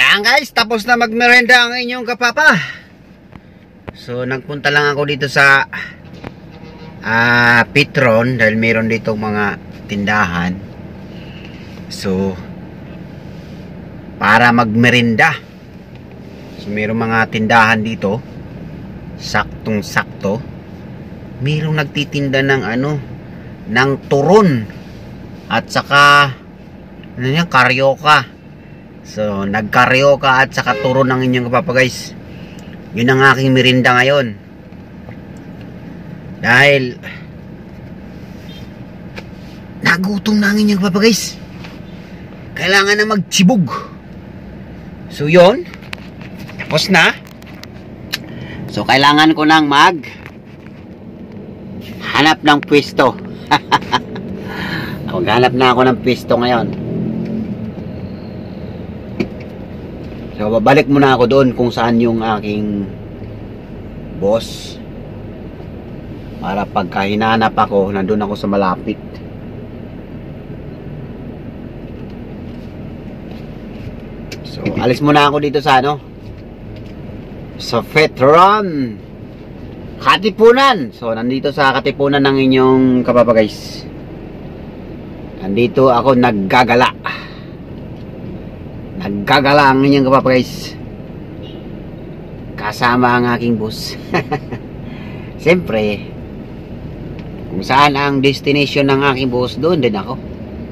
Ayan guys, tapos na magmerenda ang inyong kapapa. So nagpunta lang ako dito sa Petron dahil mayroon dito mga tindahan. So para magmerenda. So mayroong mga tindahan dito. Saktong sakto. Mayroong nagtitinda ng ng turon at saka karyoka. So nagkaryoka at saka turon ng inyong kapapa guys. Yun ang aking merinda ngayon. Dahil nagutom na ang inyong kapapa guys. Kailangan na magtsibog. So yun, tapos na. So kailangan ko nang hanap ng pwesto. Maghanap na ako ng pwesto ngayon. So babalik muna ako doon kung saan yung aking boss. Para pagka hinanap ako, nandun ako sa malapit. So alis muna ako dito sa sa Petron Katipunan. So nandito sa Katipunan ng inyong kapapa guys. Nandito ako naggagala ang inyong kapapa guys. Kasama ang aking boss. Siyempre kung saan ang destination ng aking boss, doon din ako.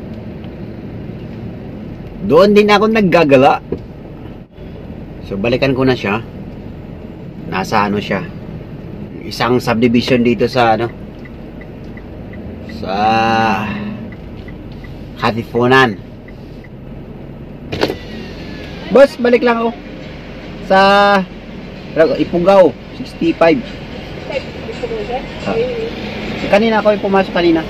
Doon din ako naggagala. So balikan ko na siya. Nasa siya, isang subdivision dito sa sa Katipunan. Boss, balik lang ako sa Ipugaw 65. Kanina ako yung pumasok kanina.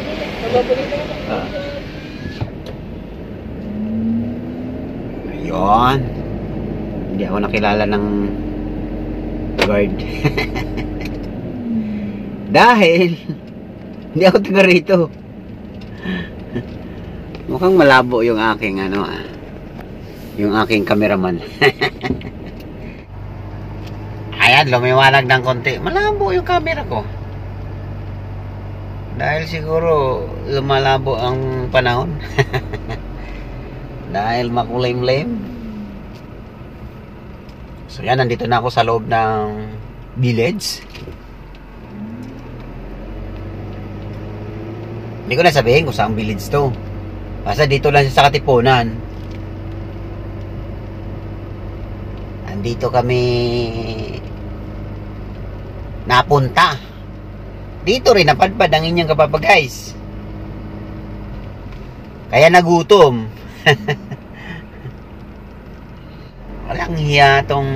Ayun. Hindi ako nakilala ng guard. Dahil hindi ako taga rito. Mukhang malabo yung aking yung aking cameraman. Ayan, lumiwanag ng konti. Malabo yung camera ko. Dahil siguro lumalabo ang panahon. Dahil makulimlim. So yan, nandito na ako sa loob ng village. Hindi ko na sabihin kung saan village to. Basta dito lang sa Katipunan. Andito kami napunta. Dito rin napadpad ang inyong kapapa guys. Kaya nagutom. Walang hiya tong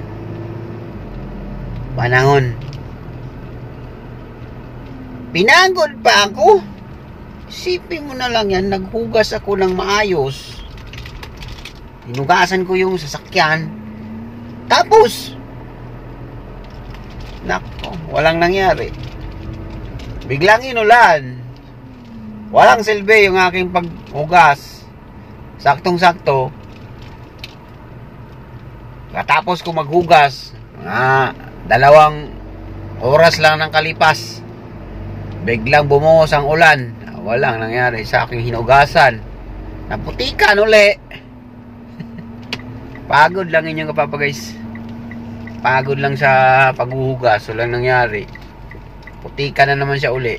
panahon. Pinagod pa ako. Isipin mo na lang yan, naghugas ako ng maayos. Hinugasan ko yung sasakyan. Tapos nako, walang nangyari. Biglang inulan. Walang silbi yung aking paghugas. Saktong-sakto. Katapos ko maghugas, 2 oras lang ng kalipas, biglang bumuhos ang ulan. Walang nangyari sa aking hinugasan. Naputikan uli. Pagod lang inyong kapapa guys. Pagod lang sa paghuhugas. Walang nangyari. Putikan na naman siya uli.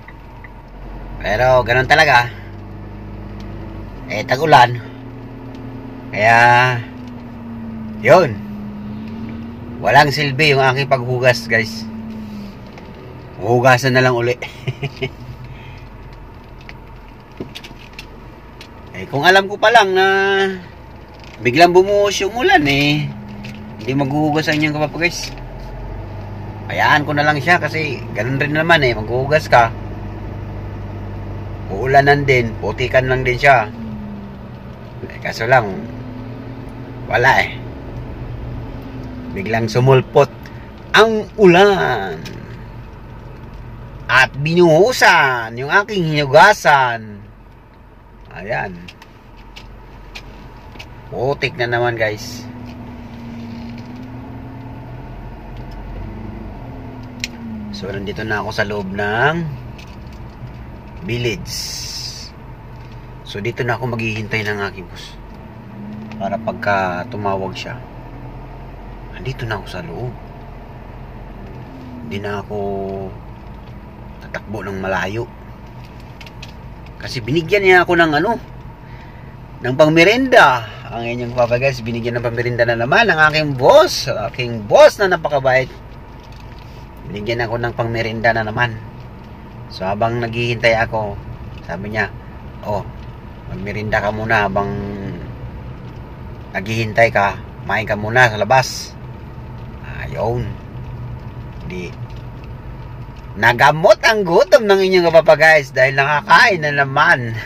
Pero ganun talaga. Tag-ulan. Kaya yun, walang silbi yung aking paghugas guys. Hugasan na lang uli. Kung alam ko pa lang na biglang bumuhos yung ulan hindi maghuhugas ang inyong kapapa guys. Hayaan ko na lang siya kasi ganun rin naman maghuhugas ka, uulanan din, putikan lang din siya. Kaso lang wala biglang sumulpot ang ulan at binuhusan yung aking hinugasan. Ayan. Putik na naman guys. So nandito na ako sa loob ng village. So dito na ako maghihintay ng aking boss. Para pagka tumawag siya, andito na ako sa loob. Hindi na ako tatakbo ng malayo. Kasi binigyan niya ako ng ng pangmerenda. Ang inyong papa guys, binigyan ng pangmerenda na naman ng aking boss. Aking boss na napakabait. Binigyan ako ng pangmerenda na naman. So habang naghihintay ako, sabi niya, oh, magmerenda ka muna habang naghihintay ka. Kumain ka muna sa labas. Ayun. Di nagamot ang gutom ng inyong papa guys dahil nakakain na naman.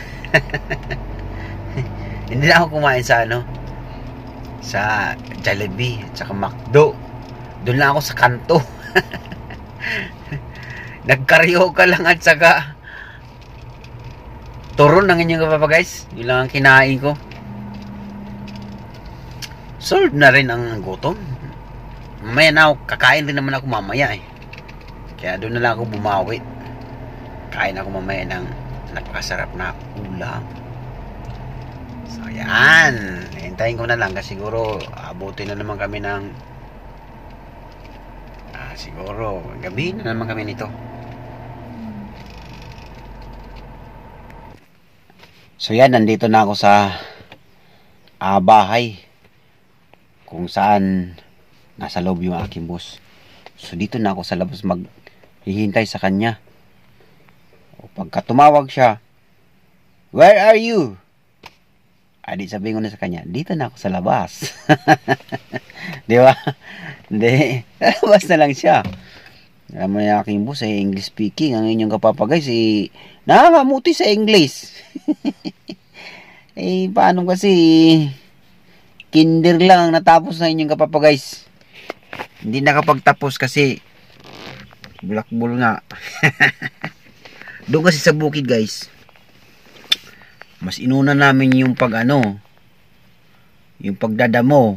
Hindi na ako kumain sa sa Jollibee at saka McDo. Doon lang ako sa kanto. Nagkaryoka lang at saka turon ng inyong papa guys. Yun lang ang kinain ko. Solved na rin ang gutom. Mamaya na ako, kakain rin naman ako mamaya eh. Kaya doon na lang ako bumawi. Kain ako mamaya ng napakasarap na ulam. So yan, hintayin ko na lang kasi siguro abutin na naman kami ng siguro gabi na naman kami nito. So yan, nandito na ako sa bahay kung saan nasa loob yung aking boss. So dito na ako sa labas maghihintay sa kanya. O pagka tumawag siya, "Where are you?" Di sabihin ko na sa kanya, dito na ako sa labas. Di ba? Hindi. Labas na lang siya. Alam mo na aking boss English speaking. Ang inyong kapapa guys nakakamuti sa English. Paano kasi kinder lang ang natapos na inyong kapapa guys. Hindi nakapagtapos kasi bulakbol nga. Doon kasi sa bukid guys, mas inuna namin yung yung pagdadamo.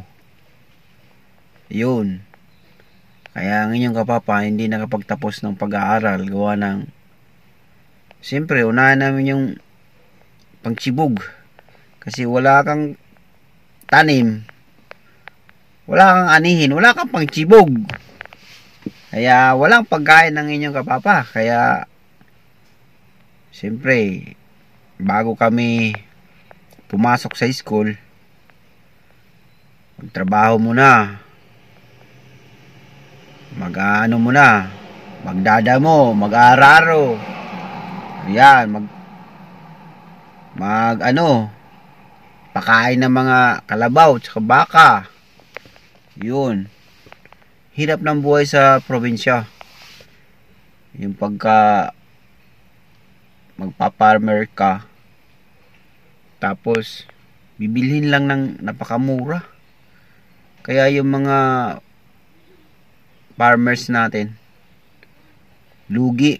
Yun. Kaya ang inyong kapapa hindi nakapagtapos ng pag-aaral gawa ng siyempre unahan namin yung pangsibog kasi wala kang tanim, wala kang anihin, wala kang pangsibog, kaya walang pagkain ng inyong kapapa. Kaya siyempre bago kami pumasok sa school, magtrabaho muna, muna, magdadamo, mag-aararo, yan, pakain ng mga kalabaw tsaka baka. Yun, hirap ng buhay sa probinsya. Yung pagka magpa-farmer ka, tapos bibilhin lang ng napakamura. Kaya yung mga farmers natin lugi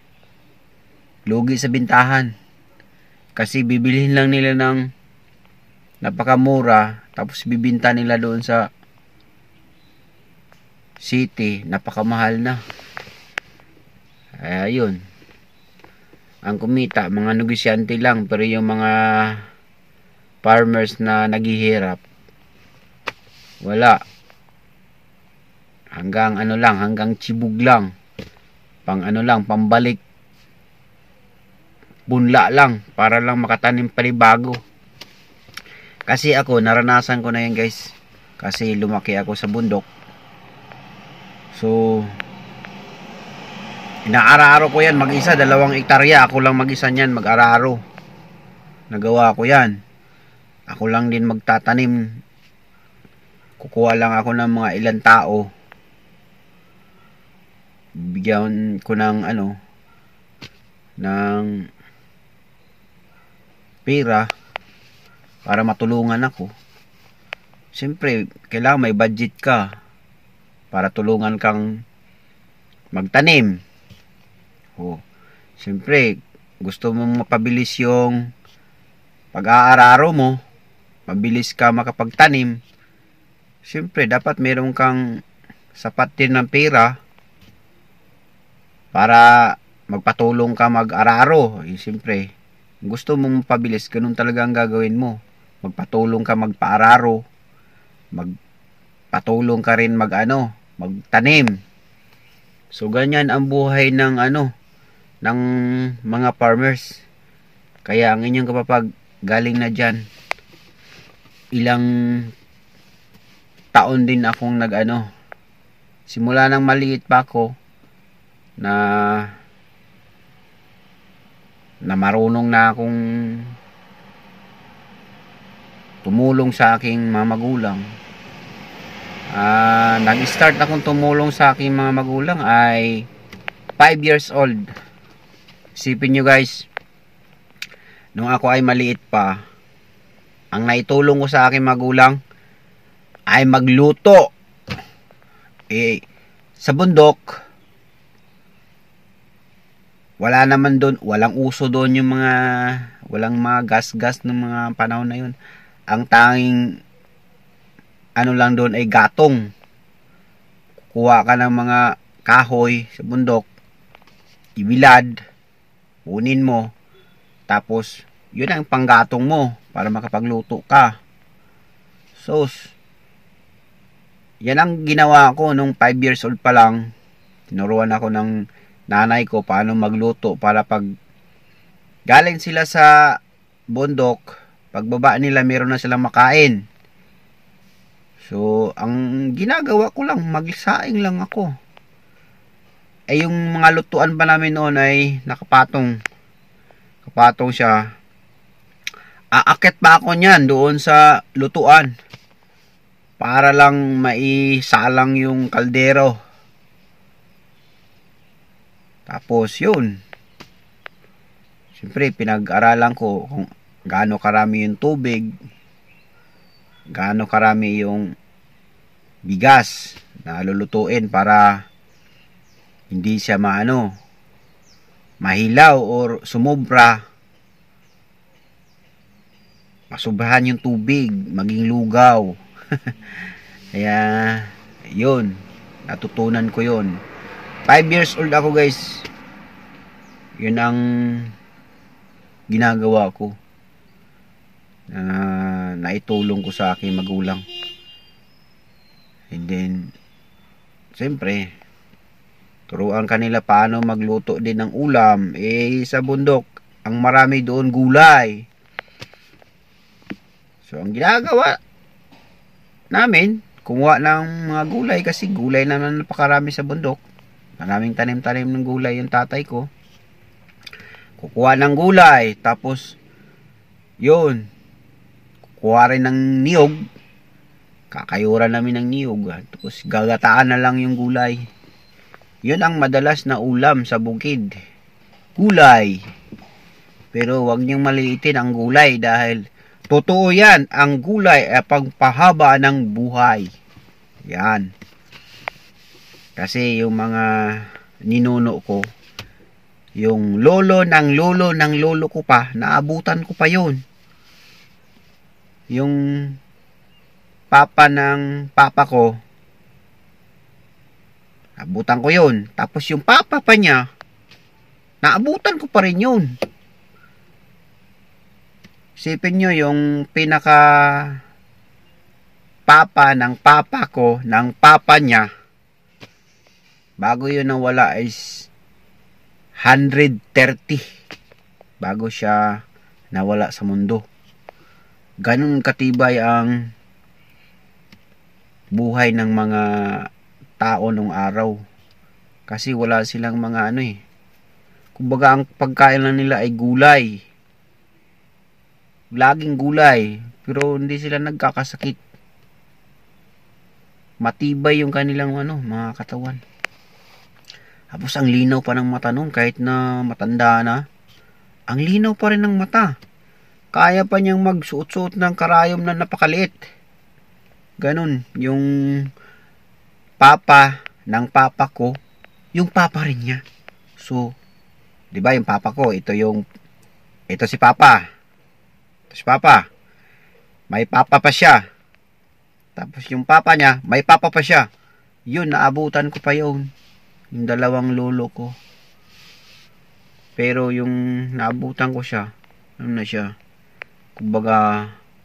sa bintahan kasi bibilhin lang nila ng napakamura tapos bibinta nila doon sa city napakamahal na. Ayun, ang kumita mga negosyante lang, pero yung mga farmers na naghihirap wala, hanggang hanggang tsibug lang, pambalik punla lang para lang makatanim panibago. Kasi ako naranasan ko na yan guys, kasi lumaki ako sa bundok. So inaararo ko yan mag-isa, 2 hektarya ako lang mag-isa niyan mag-araro. Nagawa ko yan, ako lang din magtatanim. Kukuha lang ako ng mga ilang tao, bigyan ko ng ng pera para matulungan ako. Siyempre kailangan may budget ka para tulungan kang magtanim. Siyempre gusto mong mapabilis yung pag-aararo mo, mabilis ka makapagtanim, siyempre dapat meron kang sapat din ng pera para magpatulong ka mag-araro. Siyempre, gusto mong mapabilis, ganun talaga ang gagawin mo. Magpatulong ka magpaararo, magpatulong ka rin magtanim. So ganyan ang buhay ng ng mga farmers. Kaya ang inyong kapapag galing na dyan, ilang taon din akong simula nang maliit pa ako na marunong na akong tumulong sa aking mga magulang. Nag-start akong tumulong sa aking mga magulang ay 5 years old. Isipin nyo guys, nung ako ay maliit pa, ang naitulong ko sa aking magulang ay magluto. Sa bundok, walang uso doon yung walang mga gas-gas ng mga panahon na yun. Ang tanging lang doon ay gatong. Kuha ka ng mga kahoy sa bundok, ibilad, kunin mo, tapos yun ang panggatong mo para makapagluto ka. So yan ang ginawa ko nung 5 years old pa lang. Tinuruan ako ng nanay ko paano magluto para pag galing sila sa bundok, pagbaba nila meron na silang makain. So ang ginagawa ko lang, magsaing lang ako. Yung mga lutuan pa namin noon ay kapatong siya. Aakyat pa ako niyan doon sa lutuan para lang maisalang yung kaldero. Tapos yun, siyempre pinag-aralan ko kung gaano karami yung tubig, gaano karami yung bigas na lulutuin para hindi siya mahilaw or sumobra, masubrahan yung tubig, maging lugaw. Kaya yun, natutunan ko yun. 5 years old ako guys. Yun ang ginagawa ko. Naitulong ko sa aking magulang. And then siyempre turuan kanila paano magluto din ng ulam. Sa bundok, ang marami doon gulay. So ang ginagawa namin, kumuha ng mga gulay kasi gulay naman napakarami sa bundok. Maraming tanim-tanim ng gulay yung tatay ko. Kukuha ng gulay, tapos yun, kukuha rin ng niyog. Kakayuran namin ng niyog. Tapos gagataan na lang yung gulay. Yun ang madalas na ulam sa bukid. Gulay. Pero wag niyong maliitin ang gulay dahil totoo yan, ang gulay ay pagpahaba ng buhay. Yan. Kasi yung mga ninuno ko, yung lolo ng lolo ko pa, naabutan ko pa yun. Yung papa ng papa ko, naabutan ko yun. Tapos yung papa pa niya, naabutan ko pa rin yun. Isipin nyo yung pinaka papa ng papa ko, ng papa niya, bago yun nawala is 130 bago siya nawala sa mundo. Ganun katibay ang buhay ng mga tao nung araw. Kasi wala silang mga kumbaga ang pagkain lang nila ay gulay. Laging gulay. Pero hindi sila nagkakasakit. Matibay yung kanilang mga katawan. Tapos ang linaw pa ng mata nun, kahit na matanda na. Ang linaw pa rin ng mata. Kaya pa niyang magsuot-suot ng karayom na napakaliit. Ganun. Yung papa ng papa ko, yung papa rin niya. So, di ba yung papa ko, ito si papa. Ito si papa. may papa pa siya. Tapos yung papa niya, may papa pa siya. Yun, naabutan ko pa yun. Yung dalawang lolo ko. Pero yung naabutan ko siya, ano na siya, kumbaga,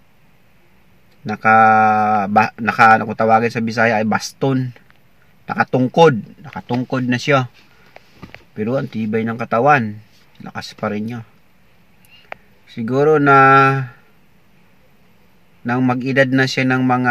ano ko tawagin sa Bisaya ay baston. Nakatungkod na siya. Pero ang tibay ng katawan, lakas pa rin niya. Siguro na nang mag-edad na siya ng mga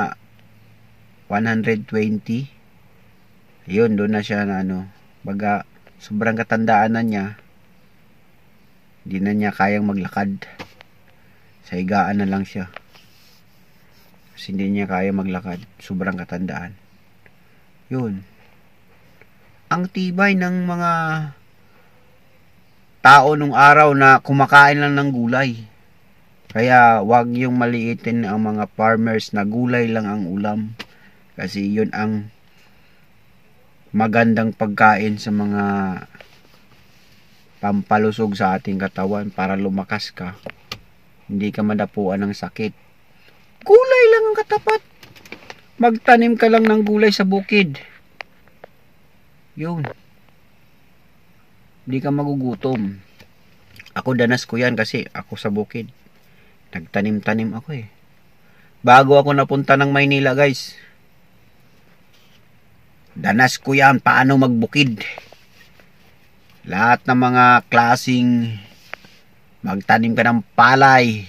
120, ayun, doon na siya na baga, sobrang katandaan na niya, hindi na niya kayang maglakad, sa higaan na lang siya, kasi hindi niya kaya maglakad, sobrang katandaan. Yun, ang tibay ng mga tao nung araw na kumakain lang ng gulay. Kaya wag yung maliitin ang mga farmers na gulay lang ang ulam. Kasi yun ang magandang pagkain sa mga pampalusog sa ating katawan para lumakas ka. Hindi ka madapuan ng sakit. Gulay lang ang katapat. Magtanim ka lang ng gulay sa bukid. Yun. Hindi ka magugutom. Ako danas ko yan kasi ako sa bukid. Nagtanim-tanim ako eh. Bago ako napunta ng Maynila, guys. Danas ko yan paano magbukid. Lahat ng mga klasing magtanim ka ng palay,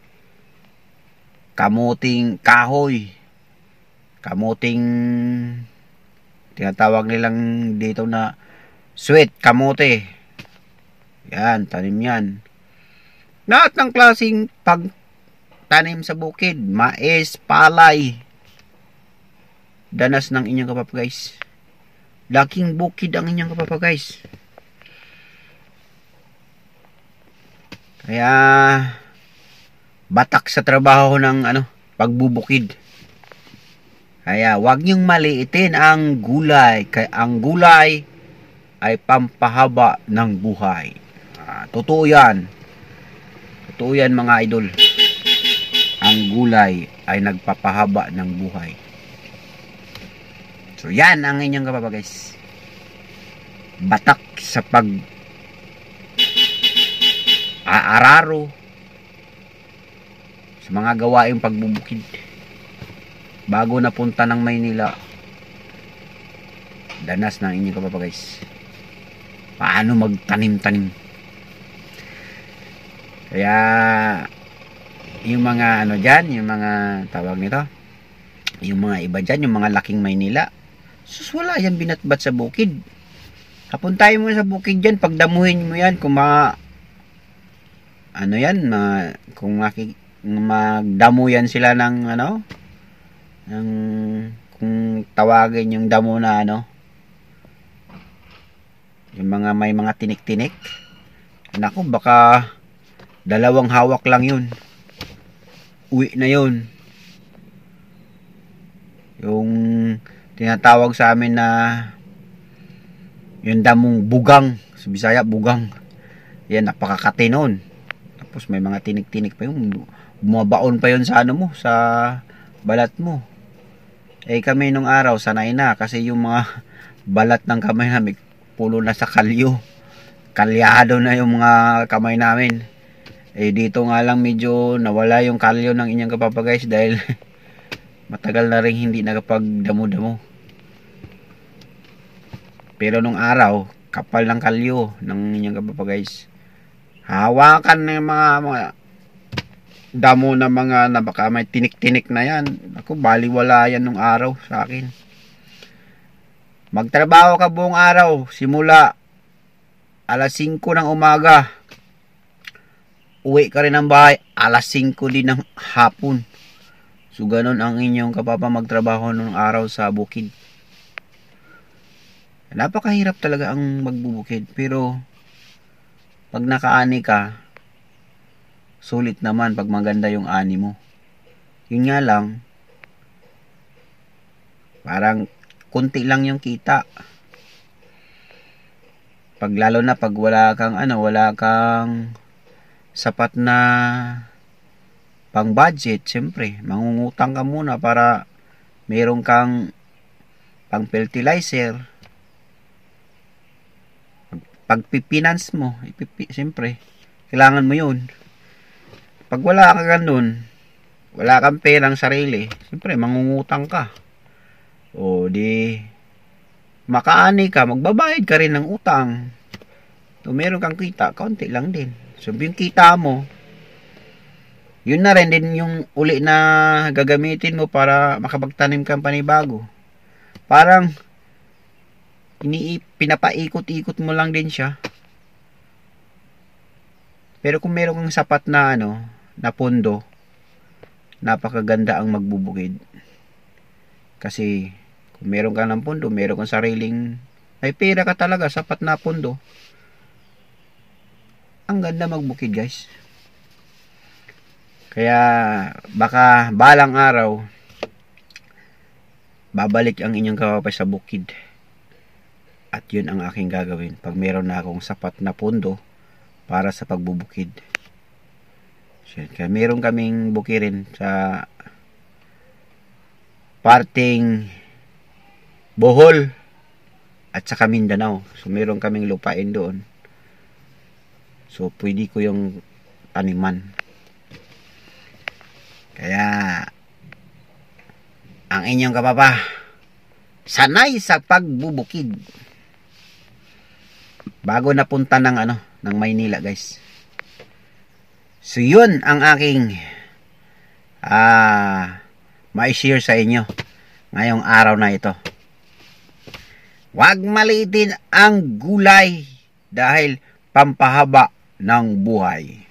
kamuting kahoy, kamuting tinatawag nilang dito na sweet kamote. Yan, tanim yan. Lahat ng klaseng pagtanim sa bukid, mais, palay. Danas ng inyong kapapa, guys. Laking bukid ang inyong kapapa, guys. Kaya batak sa trabaho ng pagbubukid. Kaya wag niyong maliitin ang gulay. Kaya ang gulay ay pampahaba ng buhay. Totoo yan. Totoo yan, mga idol. Ang gulay ay nagpapahaba ng buhay. So yan ang inyong kapapa, guys. Batak sa aararo sa mga gawaing pagbubukid. Bago napunta ng Maynila, danas ng inyong kapapa, guys. Paano magtanim-tanim. Kaya yung mga dyan, yung mga tawag nito, yung mga iba dyan, yung mga laking Maynila, sus, wala yan binatbat sa bukid. Hapuntahin mo sa bukid dyan, pagdamuhin mo yan, kung kung magdamo yan sila ng kung tawagin yung damo na yung mga may mga tinik-tinik, naku, baka dalawang hawak lang yun, uwi na yun. Yung tinatawag sa amin na yung damong bugang, sa Bisaya bugang, yan, napakakati nun. Tapos may mga tinik-tinik pa yun, bumabaon pa yun sa sa balat mo. Eh kami nung araw sanay na, kasi yung mga balat ng kamay namin pulo na sa kalyo, kalyado na yung mga kamay namin. Eh dito nga lang medyo nawala yung kalyo ng inyong kapapa, guys, dahil matagal na rin hindi nakapagdamo-damo. Pero nung araw, kapal ng kalyo ng inyong kapapa, guys. Hawakan ng mga damo na mga na baka may tinik-tinik na yan. Ako, baliwala yan nung araw sa akin. Magtrabaho ka buong araw, simula alas 5 ng umaga. Uwi ka rin ng bahay, alas 5 din ng hapon. So, ganun ang inyong kapapa magtrabaho nung araw sa bukid. Napakahirap talaga ang magbubukid. Pero, pag nakaani ka, sulit naman pag maganda yung ani mo. Yun nga lang, parang kunti lang yung kita. Pag lalo na pag wala kang sapat na pang budget, siyempre, mangungutang ka muna para meron kang pang fertilizer. Pagpipinance mo, siyempre, kailangan mo yun. Pag wala ka ganun, wala kang perang sarili, siyempre, mangungutang ka. O di, makaani ka, magbabayad ka rin ng utang. So, meron kang kita, kaunti lang din. So, yung kita mo, yun na rin din yung uli na gagamitin mo para makapagtanim kang panibago. Parang, pinapaikot-ikot mo lang din siya. Pero kung meron kang sapat na na pondo, napakaganda ang magbubukid. Kasi kung meron kang ng pondo, meron kang sariling may pera ka talaga, sapat na pondo. Ang ganda magbukid, guys. Kaya baka balang araw babalik ang inyong kapapay sa bukid. At yun ang aking gagawin pag meron na akong sapat na pondo para sa pagbubukid. So, kaya meron kaming bukirin sa parting Bohol at saka Mindanao. So meron kaming lupain doon. So pwede ko yung taniman. Kaya ang inyong kapapa sanay sa pagbubukid. Bago napunta ng ng Maynila, guys. So yun ang aking mai-share sa inyo ngayong araw na ito. Huwag maliitin ang gulay dahil pampahaba ng buhay.